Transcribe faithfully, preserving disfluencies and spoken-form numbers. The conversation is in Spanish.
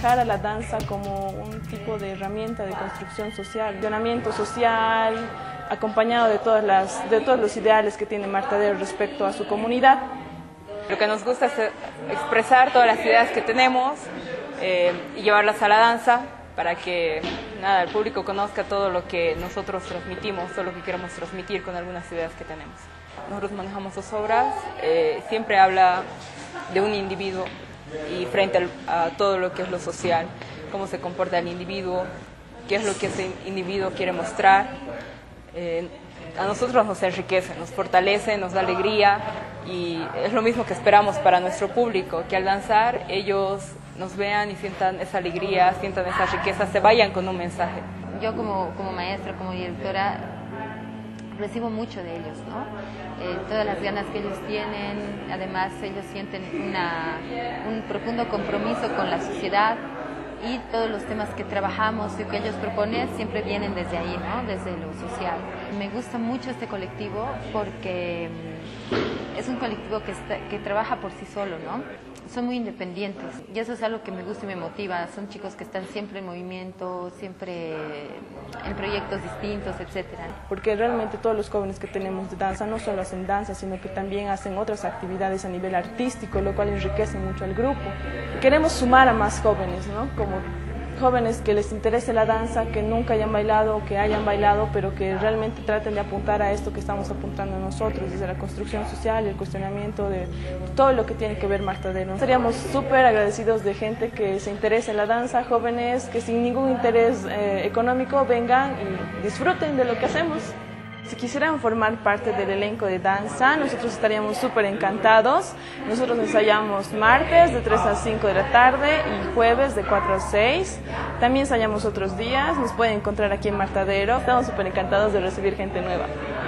manejar a la danza como un tipo de herramienta de construcción social, funcionamiento social, acompañado de, todas las, de todos los ideales que tiene Martadero respecto a su comunidad. Lo que nos gusta es expresar todas las ideas que tenemos eh, y llevarlas a la danza para que nada, el público conozca todo lo que nosotros transmitimos, todo lo que queremos transmitir con algunas ideas que tenemos. Nosotros manejamos dos obras, eh, siempre habla de un individuo y frente a, a todo lo que es lo social, cómo se comporta el individuo, qué es lo que ese individuo quiere mostrar. Eh, a nosotros nos enriquece, nos fortalece, nos da alegría y es lo mismo que esperamos para nuestro público, que al danzar ellos nos vean y sientan esa alegría, sientan esa riqueza, se vayan con un mensaje. Yo como, como maestra, como directora, recibo mucho de ellos, ¿no? Eh, todas las ganas que ellos tienen, además ellos sienten una, un profundo compromiso con la sociedad y todos los temas que trabajamos y que ellos proponen siempre vienen desde ahí, ¿no? Desde lo social. Me gusta mucho este colectivo porque es un colectivo que, está, que trabaja por sí solo, ¿no? Son muy independientes y eso es algo que me gusta y me motiva. Son chicos que están siempre en movimiento, siempre en proyectos distintos, etcétera. Porque realmente todos los jóvenes que tenemos de danza no solo hacen danza, sino que también hacen otras actividades a nivel artístico, lo cual enriquece mucho al grupo. Queremos sumar a más jóvenes, ¿no? Como jóvenes que les interese la danza, que nunca hayan bailado o que hayan bailado, pero que realmente traten de apuntar a esto que estamos apuntando nosotros, desde la construcción social y el cuestionamiento de todo lo que tiene que ver Martadero. Estaríamos súper agradecidos de gente que se interese en la danza, jóvenes que sin ningún interés eh, económico vengan y disfruten de lo que hacemos. Si quisieran formar parte del elenco de danza, nosotros estaríamos súper encantados. Nosotros ensayamos martes de tres a cinco de la tarde y jueves de cuatro a seis. También ensayamos otros días, nos pueden encontrar aquí en Martadero. Estamos súper encantados de recibir gente nueva.